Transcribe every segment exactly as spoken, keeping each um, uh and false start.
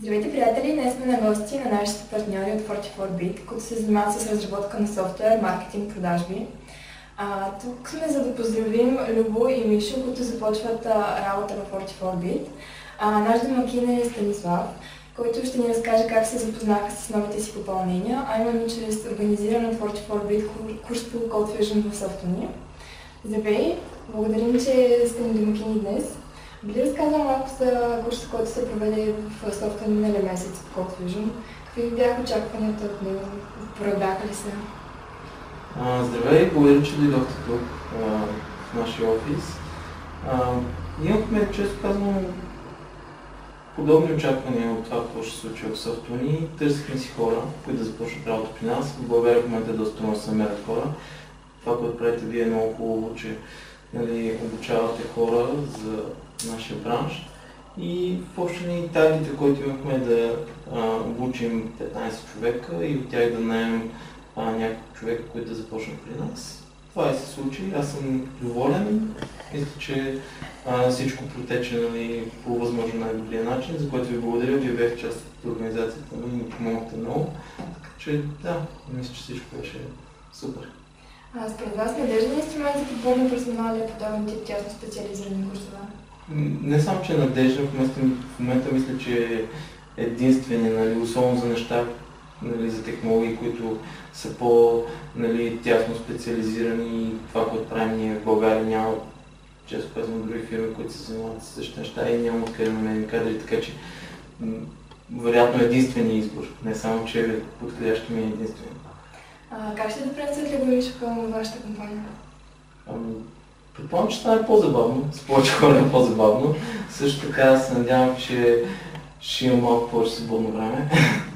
Здравейте, приятели! Днес сме на гости на нашите партньори от форти фор бит, които се занимават с разработка на софтуер, маркетинг, продажби. А, тук сме за да поздравим Любо и Мишо, които започват а, работа във форти фор бит. А, наш домакин е Станислав, който ще ни разкаже как се запознаха с новите си попълнения, а именно чрез организиран от форти фор бит курс по CodeFusion в Софтуни. Здравей! Благодарим, че сте ни домакини днес. Би ли разказвам малко за курса, който се проведе в Софтуни миналия месец в CodeFusion? Какви бяха очакванията от него? Оправдаха ли се? А, здравей, благодаря, че дойдохте тук а, в нашия офис. А, имахме, често казвам, подобни очаквания от това, какво ще се случи в Софтуни. Търсихме си хора, които да започнат работа при нас. В България в момента е доста трудно да се намерят хора. Това, което правите вие, е много хубаво, че нали, обучавате хора за нашия бранш. И в общи линии таргета, който имахме да а, обучим петнайсет човека и от тях да наемем няколко човека, които да започнат при нас. Това и се случи. Аз съм доволен. Мисля, че а, всичко протече нали, по възможно най-добрия начин, за което ви благодаря. Вие бяхте част от организацията и ни помогнахте много. Така че да, мисля, че всичко беше супер. А според вас надежден инструмент за подбор на персонал е подобен тип тясно специализирани курсове? Не само, че е надежден, в момента, в момента мисля, че е единствения, нали, особено за неща, нали, за технологии, които са по-тясно нали, специализирани и това, което правим ние в България няма, често казвам, други фирми, които се занимават с същите неща и няма откъде да намерим кадри, така че вероятно е единствения избор, не само, че е подходящи ми е единствения. А, как ще допринесат ли го Мишо към вашата компания? Ами, предполагам, че стане по-забавно, с повече хора е по-забавно. Също така се надявам, че ще има малко повече свободно време.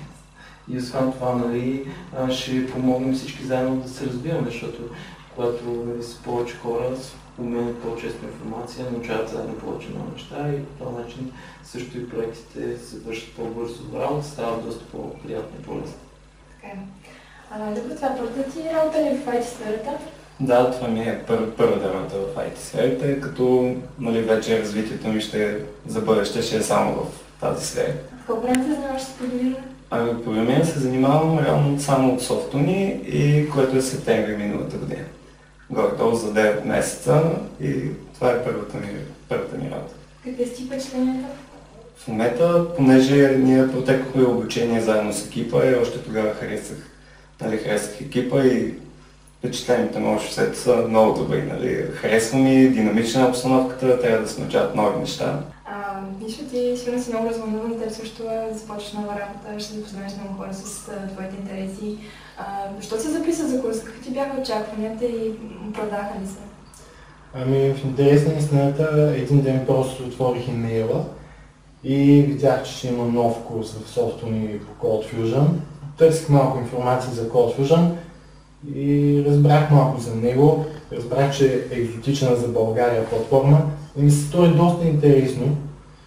И освен това, нали, ще помогнем всички заедно да се развиваме, защото когато нали, са повече хора, обменят по-често информация, научават заедно повече нови неща и по този начин също и проектите се вършат по-бързо в работа, стават доста по-приятни и по-лесни. Така е. Добре, това е първата ти работа ли в ай ти сферата? Да, това ми е пър, първата работа в ай ти сферата, като нали, вече развитието ми ще за бъдеще ще е само в тази сфера. В колко време се занимаваш с програмиране? Ами, програмиране се занимавам реално само от Софтуни, и което е септември миналата година. Горе-долу за девет месеца и това е първата ми, първата ми работа. Какви са ти впечатленията? В момента, понеже ние протекохме обучение заедно с екипа и още тогава харесах, нали, харесах екипа и впечатленията на обществото са много добри. Нали. Харесва ми, динамична е обстановката, трябва да се научават нови неща. Мишо, ти сигурно си много развълнуван, теб също да започваш нова работа, ще запознаеш много хора с а, твоите интереси. А, защо се записа за курс? Какви ти бяха очакванията и оправдаха ли се? Ами в интерес на истината, един ден просто отворих имейла и видях, че ще има нов курс в Софтуни по CodeFusion. Търсих малко информация за CodeFusion и разбрах малко за него. Разбрах, че е екзотична за България платформа и ми се стори доста интересно.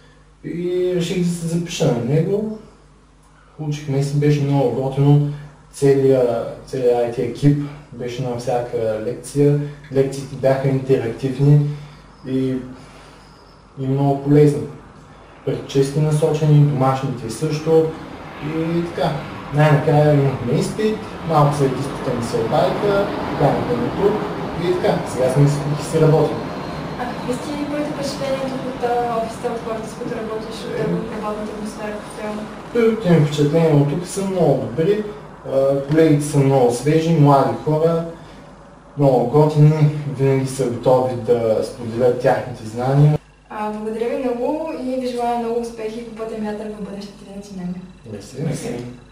И реших да се запиша на него. Учихме и си беше много готино. Целият, целият ай ти екип беше на всяка лекция. Лекциите бяха интерактивни и, и много полезни. Прически насочени, домашните също. И така, най-накрая имахме изпит, малко след изпита ми се обадиха, поканиха ме тук и така, сега сме си работим. А какви сте първите впечатления от офиса, от хората, с които работиш, от работната атмосфера по цяло? Първите ми впечатления от тук са много добри. Колегите са много свежи, млади хора, много готини, винаги са готови да споделят тяхните знания. А, благодаря ви много и ви желая много успехи по пътен вятър в бъдещите начинания. Мерси.